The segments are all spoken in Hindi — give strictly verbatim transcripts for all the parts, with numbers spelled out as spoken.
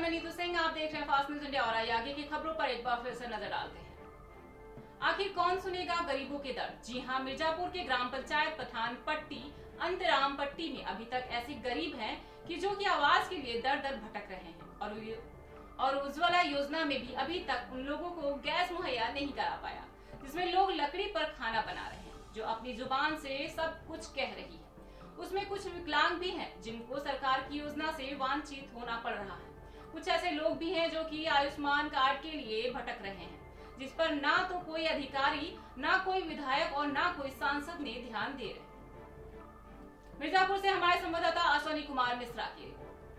मैं नीतू सिंह, आप देख रहे हैं फास्ट न्यूज इंडिया और आइए आगे की खबरों पर एक बार फिर से नजर डालते हैं। आखिर कौन सुनेगा गरीबों के दर्द? जी हां, मिर्जापुर के ग्राम पंचायत पठान पट्टी अंतराम पट्टी में अभी तक ऐसे गरीब हैं कि जो कि आवास के लिए दर दर भटक रहे हैं और और उज्ज्वला योजना में भी अभी तक उन लोगों को गैस मुहैया नहीं करा पाया, जिसमें लोग लकड़ी पर खाना बना रहे हैं, जो अपनी जुबान से सब कुछ कह रही है। उसमें कुछ विकलांग भी हैं जिनको सरकार की योजना से वंचित होना पड़ रहा है। कुछ ऐसे लोग भी हैं जो कि आयुष्मान कार्ड के लिए भटक रहे हैं, जिस पर ना तो कोई अधिकारी, ना कोई विधायक और ना कोई सांसद ने ध्यान दे रहे। मिर्जापुर से हमारे संवाददाता अश्विनी कुमार मिश्रा की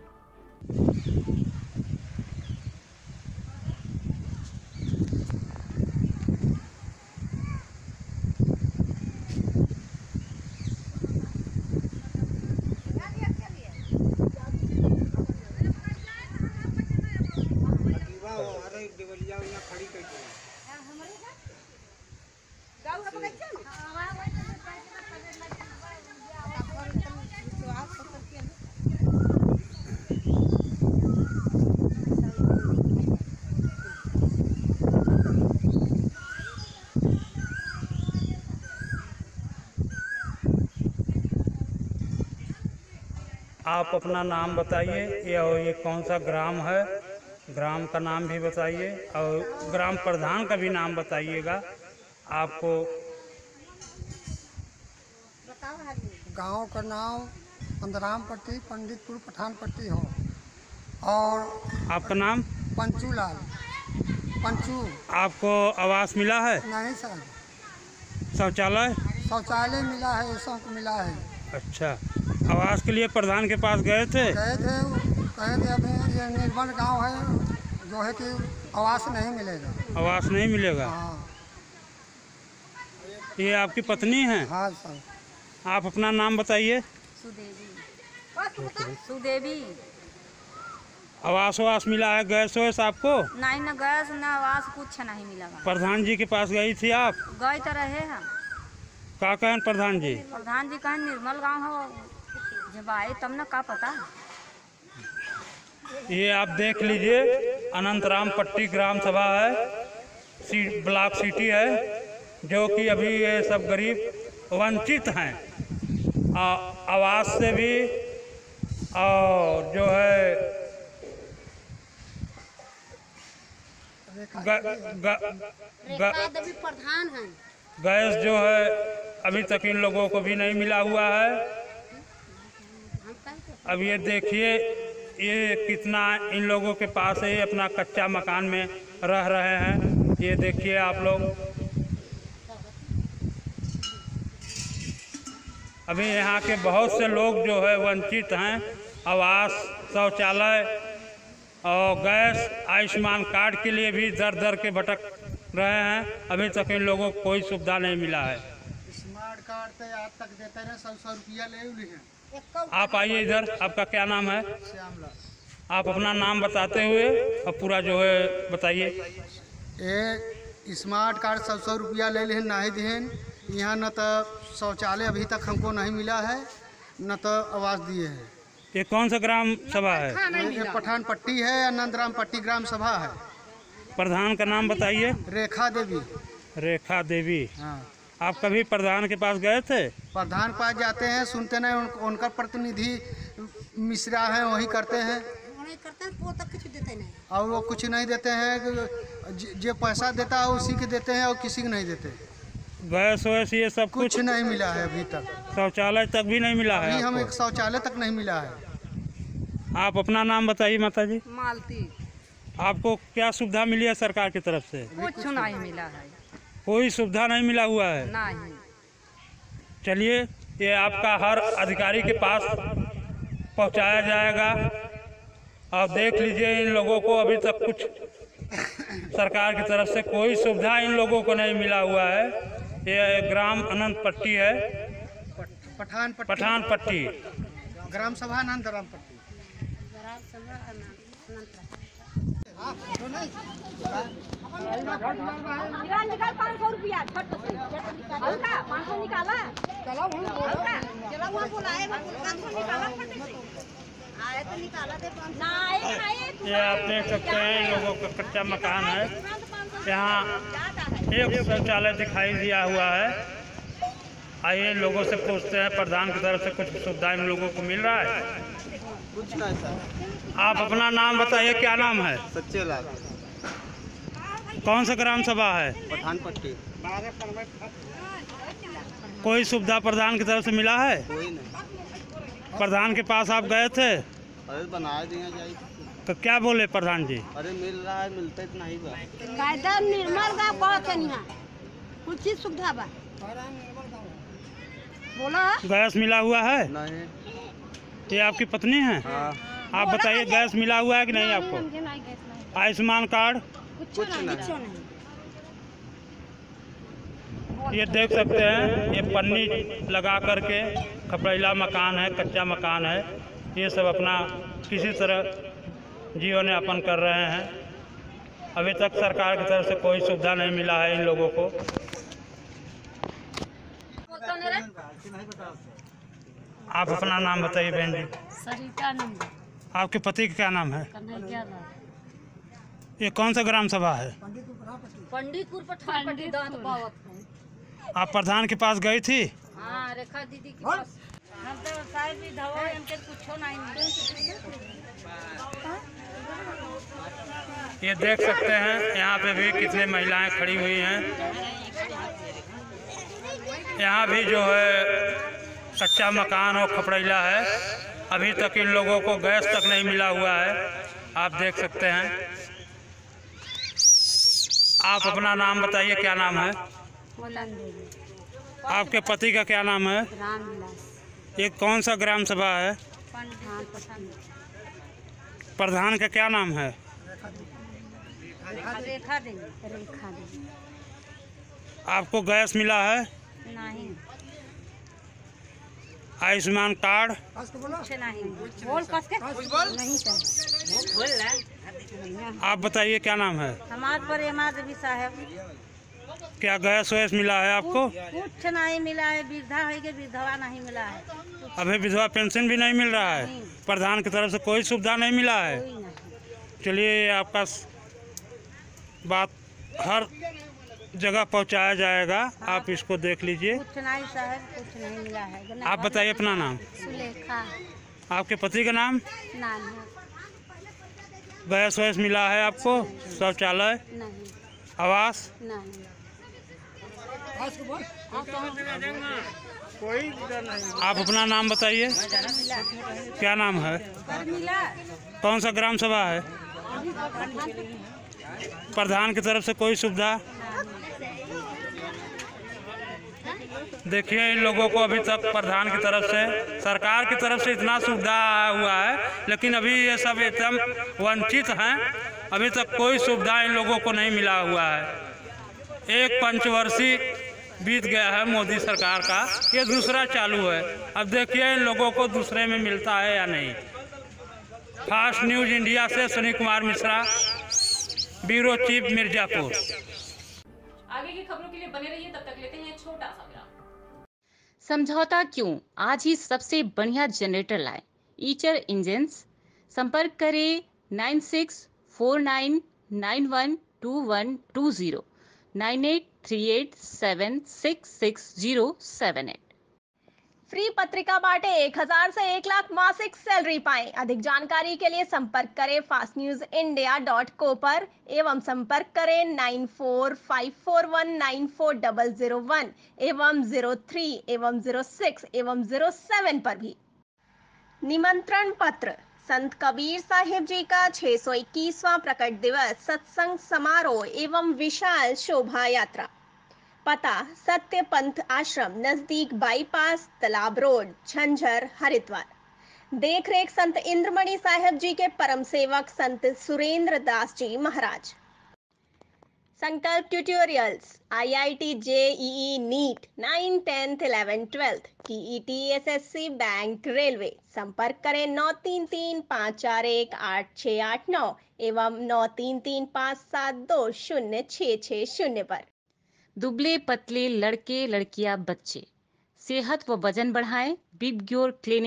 खड़ी करके आप अपना नाम बताइए या ये कौन सा ग्राम है, ग्राम का नाम भी बताइए और ग्राम प्रधान का भी नाम बताइएगा। आपको गांव का नाम अंतराम पट्टी पंडितपुर पठान पट्टी हो और आपका नाम पंचू लाल पंचू। आपको आवास मिला है? नहीं सर, शौचालय शौचालय मिला है, ये सब मिला है। अच्छा, आवास के लिए प्रधान के पास गए थे? गए थे, कहे थे अभी ये निर्मल गांव है जो है कि आवास नहीं मिलेगा। आवास नहीं मिलेगा? हाँ। ये आपकी पत्नी है? हाँ सर। आप अपना नाम बताइए। सुदेवी। सुदेवी। आवास वास मिला है, गैस वैस आपको? नहीं ना गैस ना आवास, कुछ नहीं मिला। प्रधान जी के पास गई थी आप? गए तो रहे हैं। का कहें प्रधान जी? प्रधान जी कहें निर्मल गांव हो, जब आए तब ना का पता। ये आप देख लीजिए, अनंतराम पट्टी ग्राम सभा है, सी ब्लॉक सिटी है, जो कि अभी ये सब गरीब वंचित हैं आवास से भी, और जो है ग, ग, ग, प्रधान है, गैस जो है अभी तक इन लोगों को भी नहीं मिला हुआ है। अब ये देखिए ये कितना इन लोगों के पास है, अपना कच्चा मकान में रह रहे हैं। ये देखिए आप लोग, अभी यहाँ के बहुत से लोग जो है वंचित हैं आवास, शौचालय और गैस, आयुष्मान कार्ड के लिए भी दर दर के भटक रहे हैं। अभी तक इन लोगों को कोई सुविधा नहीं मिला है। स्मार्ट कार्ड तो आज तक देते हैं, सौ सौ रुपया ले हैं। आप आइए इधर, आपका क्या नाम है? श्यामला। आप अपना नाम बताते हुए और पूरा जो है बताइए। ये स्मार्ट कार्ड सौ सौ रुपया ले लें नहीं दें, यहाँ न तो शौचालय अभी तक हमको नहीं मिला है, न तो आवास दिए हैं। ये कौन सा ग्राम सभा है? ये पठान पट्टी है, अनंतराम पट्टी ग्राम सभा है। प्रधान का नाम बताइए। रेखा देवी। रेखा देवी। हाँ। आप कभी प्रधान के पास गए थे? प्रधान पास जाते हैं, सुनते नहीं, उन, उनका प्रतिनिधि मिश्रा है, वही करते हैं, करते हैं वो तक कुछ देते नहीं, और वो कुछ नहीं देते हैं। जो पैसा देता है उसी के देते हैं और किसी को नहीं देते। गैस वैस ये सब कुछ, कुछ नहीं मिला है अभी तक। शौचालय तक भी नहीं मिला है? अभी हम आपको? एक शौचालय तक नहीं मिला है। आप अपना नाम बताइए माता जी। मालती। आपको क्या सुविधा मिली है सरकार की तरफ से? कुछ नहीं मिला है, कोई सुविधा नहीं मिला हुआ है? नहीं। चलिए, ये आपका हर अधिकारी के पास पहुंचाया जाएगा। आप देख लीजिए, इन लोगों को अभी तक कुछ सरकार की तरफ से कोई सुविधा इन लोगों को नहीं मिला हुआ है। ये ग्राम अनंत पट्टी है, पठान पट्टी, पठान पट्टी ग्राम सभा अनंतराम पट्टी। निकाल पाँच सौ रुपया, हल्का पाँच सौ निकाला, चलो चलो वहाँ बुलाए, निकाला ये आप देख सकते हैं इन लोगों का कच्चा मकान है। यहाँ एक शौचालय दिखाई दिया हुआ है। आइए लोगों से पूछते हैं, प्रधान की तरफ से कुछ सुविधा इन लोगों को मिल रहा है? कुछ नहीं सर। आप अपना नाम बताइए, क्या नाम है? सच्चे लाल, कौन सा ग्राम सभा है? पठान पट्टी। कोई सुविधा प्रधान की तरफ से मिला है? कोई नहीं। प्रधान के पास आप गए थे अरे बना दिया जाए तो क्या बोले प्रधान जी? अरे मिल रहा है, मिलते तो नहीं बा। कायदा निर्मल का बहुत है यहाँ कुछ चीज सुविधा बा बोला। गैस मिला हुआ है? नहीं। ये आपकी पत्नी है? हाँ। आप बताइए गैस मिला हुआ है कि नहीं आपको? आयुष्मान कार्ड? कुछ नहीं। ये देख सकते हैं, ये पन्नी लगा करके खपड़ैला मकान है, कच्चा मकान है। ये सब अपना किसी तरह जीवन यापन कर रहे हैं। अभी तक सरकार की तरफ से कोई सुविधा नहीं मिला है इन लोगों को। आप अपना नाम बताइए बहन जी। सरिता नंद। आपके पति का क्या नाम है? कन्हैया लाल। ये कौन सा ग्राम सभा है? पंडितपुर पठान पट्टी दांत पावत। आप प्रधान के पास गई थी? हाँ, रेखा दीदी के पास। हम तो शायद भी दवा इनके कुछो नहीं मिले। ये देख सकते हैं, यहाँ पे भी कितने महिलाएं खड़ी हुई हैं। यहाँ भी जो है कच्चा मकान और खपड़ैला है। अभी तक इन लोगों को गैस तक नहीं मिला हुआ है। आप देख सकते हैं। आप अपना नाम बताइए, क्या नाम है? आपके पति का क्या नाम है? रामविलास। ये कौन सा ग्राम सभा है? प्रधान का क्या नाम है? रेखा देवी। रेखा देवी। आपको गैस मिला है? नहीं। आयुष्मान कार्ड? कुछ नहीं। बोल कस के नहीं सर। आप बताइए, क्या नाम है? हमारे पर एमा देवी साहब। क्या गैस वैस मिला है आपको? कुछ नहीं मिला है। वृद्धा है कि विधवा नहीं मिला है। अभी विधवा पेंशन भी नहीं मिल रहा है? नहीं। प्रधान की तरफ से कोई सुविधा नहीं मिला है? कोई नहीं। चलिए, आपका बात हर जगह पहुंचाया जाएगा। आप इसको देख लीजिए। कुछ नहीं साहब, कुछ नहीं मिला है। आप बताइए अपना नाम। सुलेखा। आपके पति का नाम? नानी। गैस वैस मिला है आपको? शौचालय? नहीं। आवास? नहीं। आप अपना नाम बताइए, क्या नाम है? मिला। कौन सा ग्राम सभा है? प्रधान की तरफ से कोई सुविधा? देखिए, इन लोगों को अभी तक प्रधान की तरफ से, सरकार की तरफ से इतना सुविधा हुआ है, लेकिन अभी ये सब एकदम वंचित हैं। अभी तक कोई सुविधा इन लोगों को नहीं मिला हुआ है। एक पंचवर्षीय बीत गया है मोदी सरकार का, ये दूसरा चालू है। अब देखिए इन लोगों को दूसरे में मिलता है या नहीं। फास्ट न्यूज इंडिया से सुनील कुमार मिश्रा, ब्यूरो चीफ, मिर्जापुर। आगे की खबरों के लिए बने रहिए, तब तक लेते हैं छोटा सा विराम। समझौता क्यों? आज ही सबसे बढ़िया जनरेटर लाए, ईचर इंजन्स। संपर्क करें nine six four nine nine one two one two zero, nine eight three eight seven six six zero seven eight. Free पत्रिका बांटे, एक हजार से एक लाख मासिक सैलरी पाएं। अधिक जानकारी के लिए संपर्क करें fast news India dot co पर एवं संपर्क करें nine four five four one nine four double zero one एवं जीरो थ्री एवं जीरो सिक्स एवं जीरो सेवन पर भी। निमंत्रण पत्र। संत कबीर साहिब जी का छह सौ इक्कीसवां प्रकट दिवस, सत्संग समारोह एवं विशाल शोभा यात्रा। पता सत्य पंथ आश्रम, नजदीक बाईपास, तालाब रोड, झंझर, हरिद्वार। देख रेख संत इंद्रमणि साहिब जी के परम सेवक संत सुरेंद्र दास ji Maharaj. Sankalp tutorials, IIT, JEE, NEET, nine, tenth, eleven, twelfth, TET, SSC, bank, railway. संपर्क करें नौ तीन तीन पाँच चार एक आठ छः आठ नौ एवं नौ तीन तीन पाँच सात दो शून्य छः छः शून्य पर। दुबले पतले लड़के लड़कियां बच्चे, सेहत व वजन बढ़ाएं। बिग ग्योर क्लिनिक,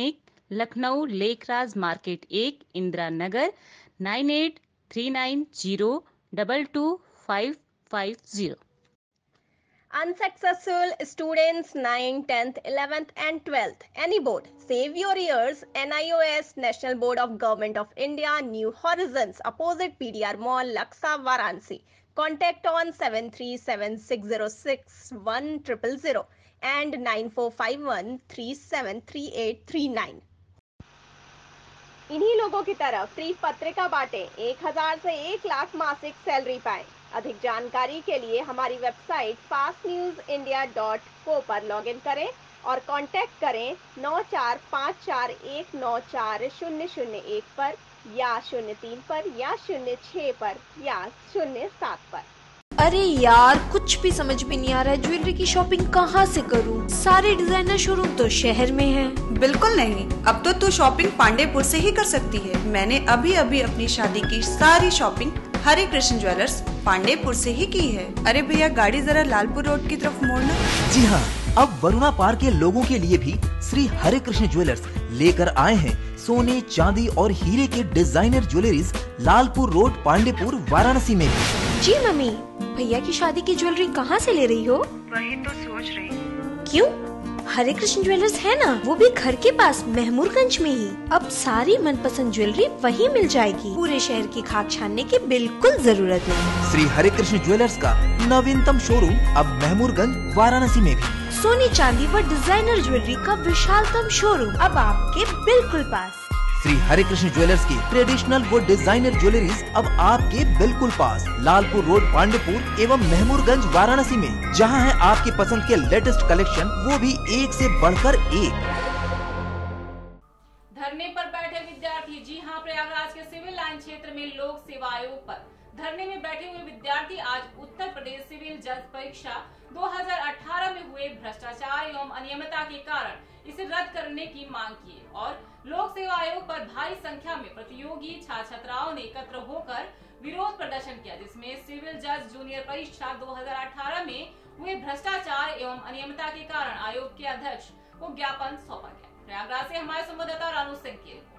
लखनऊ लेकराज मार्केट एक, Indira Nagar, nine eight three nine zero double two five five zero. Unsuccessful students ninth, tenth, eleventh and twelfth. Any board. Save your ears. N I O S, National Board of Government of India, New Horizons, opposite P D R Mall, Laksa, Varanasi. Contact on seven three seven six zero six one zero zero zero and nine four five one three seven three eight three nine. इन्हीं लोगों की तरह फ्री पत्रिका बांटे, एक हजार से एक लाख मासिक सैलरी पाएं। अधिक जानकारी के लिए हमारी website fast news India dot co पर लॉगिन करें और कांटेक्ट करें नौ चार पाँच चार एक नौ चार शून्य शून्य एक पर या शून्य तीन पर या शून्य छः पर या शून्य सात पर। अरे यार, कुछ भी समझ में नहीं आ रहा है। ज्वेलरी की शॉपिंग कहाँ से करूँ? सारे डिजाइनर शोरूम तो शहर में हैं। बिल्कुल नहीं, अब तो तू शॉपिंग पांडेपुर से ही कर सकती है। मैंने अभी अभी अपनी शादी की सारी शॉपिंग हरे कृष्ण ज्वेलर्स पांडेपुर से ही की है। अरे भैया, गाड़ी जरा लालपुर रोड की तरफ मोड़ना। जी हाँ, अब वरुणा पार के लोगों के लिए भी श्री हरे कृष्ण ज्वेलर्स लेकर आए हैं सोने, चांदी और हीरे के designer jewelleries Lalpur road, Pandeypur, Varanasi में। जी मम्मी, भैया की शादी की ज्वेलरी कहाँ से ले रही हो? वही तो सोच रही हूँ। क्यों? हरे कृष्ण ज्वेलर्स है ना, वो भी घर के पास महमूरगंज में ही। अब सारी मनपसंद ज्वेलरी वहीं मिल जाएगी। पूरे शहर की खाक छानने की बिल्कुल जरूरत नहीं। श्री हरे कृष्ण ज्वेलर्स का नवीनतम शोरूम अब महमूरगंज, वाराणसी में भी। सोने, चांदी व डिजाइनर ज्वेलरी का विशालतम शोरूम अब आपके बिल्कुल पास। श्री हरे कृष्ण ज्वेलर्स की ट्रेडिशनल व डिजाइनर ज्वेलरीज अब आपके बिल्कुल पास, लालपुर रोड, पांडेपुर एवं महमूरगंज, वाराणसी में, जहां है आपकी पसंद के लेटेस्ट कलेक्शन, वो भी एक से बढ़कर एक। धरने पर बैठे विद्यार्थी। जी हां, प्रयागराज के सिविल लाइन क्षेत्र में लोक सेवा आयोग पर धरने में बैठे हुए विद्यार्थी आज उत्तर प्रदेश सिविल जज परीक्षा दो हज़ार अठारह में हुए भ्रष्टाचार एवं अनियमितता के कारण इसे रद्द करने की मांग की और लोक सेवा आयोग पर भारी संख्या में प्रतियोगी छात्र छात्राओं ने एकत्र होकर विरोध प्रदर्शन किया, जिसमें सिविल जज जूनियर परीक्षा दो हज़ार अठारह में हुए भ्रष्टाचार एवं अनियमितता के कारण आयोग के अध्यक्ष को ज्ञापन सौंपा गया। प्रयागराज से हमारे संवाददाता रानू सिंह की रिपोर्ट।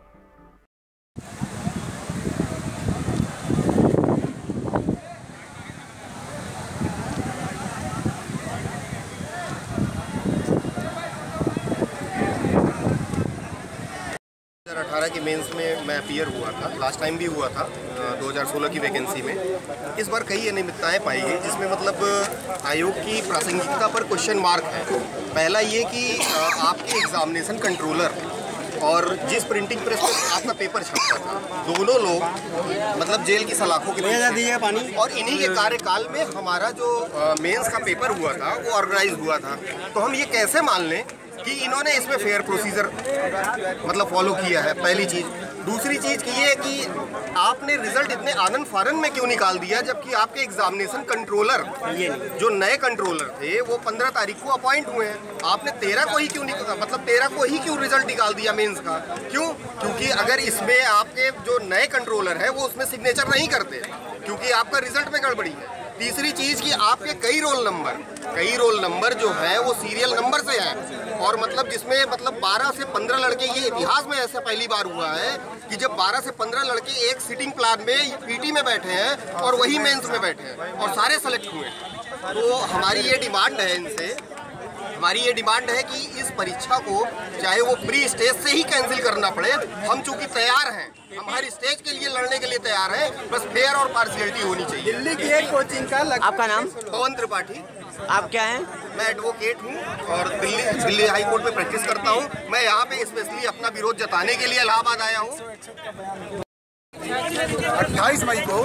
दो हज़ार अठारह की मेंस में मैं अपीयर हुआ था, लास्ट टाइम भी हुआ था दो हज़ार सोलह की वैकेंसी में। इस बार कई अनियमितताएं पाई गई, जिसमें मतलब आयोग की प्रासंगिकता पर क्वेश्चन मार्क है। पहला ये कि आपके एग्जामिनेशन कंट्रोलर और जिस प्रिंटिंग प्रेस पर आपका पेपर छपता था, दोनों लोग मतलब जेल की सलाखों के पीछे पानी और इन्हीं के कार्यकाल में हमारा जो मेंस का पेपर हुआ था वो ऑर्गेनाइज हुआ था। तो हम ये कैसे मान लें कि इन्होंने इसमें फेयर प्रोसीजर मतलब फॉलो किया है? पहली चीज़। दूसरी चीज़ की ये कि आपने रिजल्ट इतने आनंद फारन में क्यों निकाल दिया, जबकि आपके एग्जामिनेशन कंट्रोलर जो नए कंट्रोलर थे वो पंद्रह तारीख को अपॉइंट हुए हैं, आपने तेरह को ही क्यों निकाला, मतलब तेरह को ही क्यों रिजल्ट निकाल दिया मेंस का? क्यों? क्योंकि अगर इसमें आपके जो नए कंट्रोलर है वो उसमें सिग्नेचर नहीं करते, क्योंकि आपका रिजल्ट में गड़बड़ी है। तीसरी चीज़ कि आपके कई रोल नंबर कई रोल नंबर जो है वो सीरियल नंबर से हैं, और मतलब जिसमें मतलब बारह से पंद्रह लड़के, ये इतिहास में ऐसा पहली बार हुआ है कि जब बारह से पंद्रह लड़के एक सिटिंग प्लान में पीटी में बैठे हैं और वही मेंस में बैठे हैं और सारे सेलेक्ट हुए हैं। तो हमारी ये डिमांड है इनसे हमारी ये डिमांड है कि इस परीक्षा को चाहे वो प्री स्टेज से ही कैंसिल करना पड़े, हम चूंकि तैयार हैं, हम हर स्टेज के लिए लड़ने के लिए तैयार हैं, बस फेयर और पार्शियलिटी होनी चाहिए। दिल्ली की एक कोचिंग का लग... आपका नाम? पवन त्रिपाठी। आप क्या हैं? मैं एडवोकेट हूँ और दिल्ली दिल्ली हाई कोर्ट में प्रैक्टिस करता हूँ। मैं यहाँ पे स्पेशली अपना विरोध जताने के लिए इलाहाबाद आया हूँ। अट्ठाईस मई को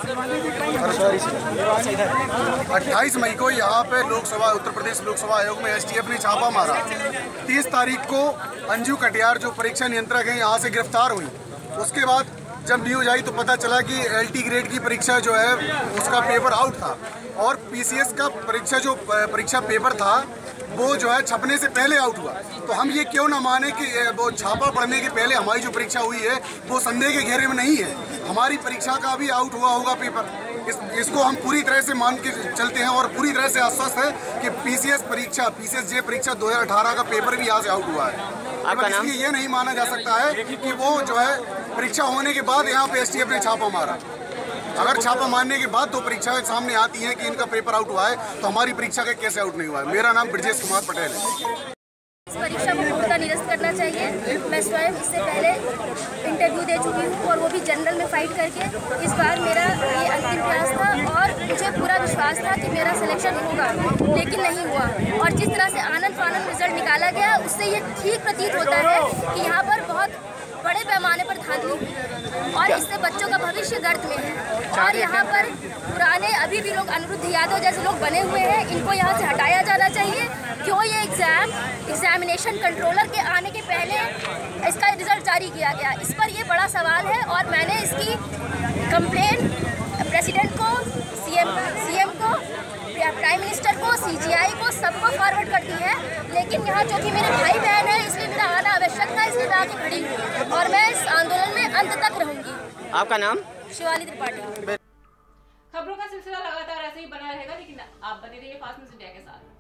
अट्ठाईस मई को यहाँ पे लोकसभा उत्तर प्रदेश लोकसभा आयोग में एसटीएफ ने छापा मारा। तीस तारीख को अंजू कटियार जो परीक्षा नियंत्रक है यहाँ से गिरफ्तार हुई। उसके बाद जब न्यूज आई तो पता चला कि एलटी ग्रेड की परीक्षा जो है उसका पेपर आउट था और पीसीएस का परीक्षा जो परीक्षा पेपर था वो जो है छपने से पहले आउट हुआ। तो हम ये क्यों ना माने कि वो छापा पड़ने के पहले हमारी जो परीक्षा हुई है वो संदेह के घेरे में नहीं है। हमारी परीक्षा का भी आउट हुआ होगा पेपर। इस इसको हम पूरी तरह से मान के चलते हैं और पूरी तरह से आश्वस्त है कि पीसीएस परीक्षा पीसीएस जे परीक्षा दो हज़ार अठारह का पेपर भी यहाँ से आउट हुआ है। आपका नाम? इसलिए ये नहीं माना जा सकता है कि वो जो है परीक्षा होने के बाद यहाँ पे एसटीएफ ने छापा मारा। अगर छापा मारने के बाद दो परीक्षाएं सामने आती हैं कि इनका पेपर आउट हुआ है, तो हमारी परीक्षा का कैसे आउट नहीं हुआ है। मेरा नाम ब्रजेश कुमार पटेल है। इस परीक्षा को पूर्णतः निरस्त करना चाहिए। मैं स्वयं इससे पहले इंटरव्यू दे चुकी हूँ और वो भी जनरल में फाइट करके। इस बार मेरा ये अंतिम प्रयास था और मुझे पूरा विश्वास था कि मेरा सिलेक्शन होगा, लेकिन नहीं हुआ। और जिस तरह से आनंद फानंद रिजल्ट निकाला गया, उससे ये ठीक प्रतीत होता है कि यहाँ पर बहुत बड़े पैमाने पर धांधली हुई और इससे बच्चों का भविष्य गर्त में है। और यहाँ पर पुराने अभी भी लोग अनिरुद्ध यादव जैसे लोग बने हुए हैं, इनको यहाँ से हटाया जाना चाहिए। क्यों ये एग्ज़ाम एग्जामिनेशन कंट्रोलर के आने के पहले इसका रिजल्ट जारी किया गया, इस पर ये बड़ा सवाल है। और मैंने इसकी कंप्लेन प्रेसिडेंट को, सीएम सीएम को, प्राइम मिनिस्टर को, सीजीआई को, सबको फॉरवर्ड कर दी है। लेकिन यहाँ जो कि मेरे भाई बहन है, इसलिए मेरा आना आवश्यक था, इसलिए मैं आके खड़ी हूँ और मैं इस आंदोलन में अंत तक रहूँगी। आपका नाम? शिवानी त्रिपाठी। खबरों का सिलसिला लगातार ऐसे ही बना रहेगा, लेकिन आप बने रहिए फास्ट न्यूज़ इंडिया के साथ।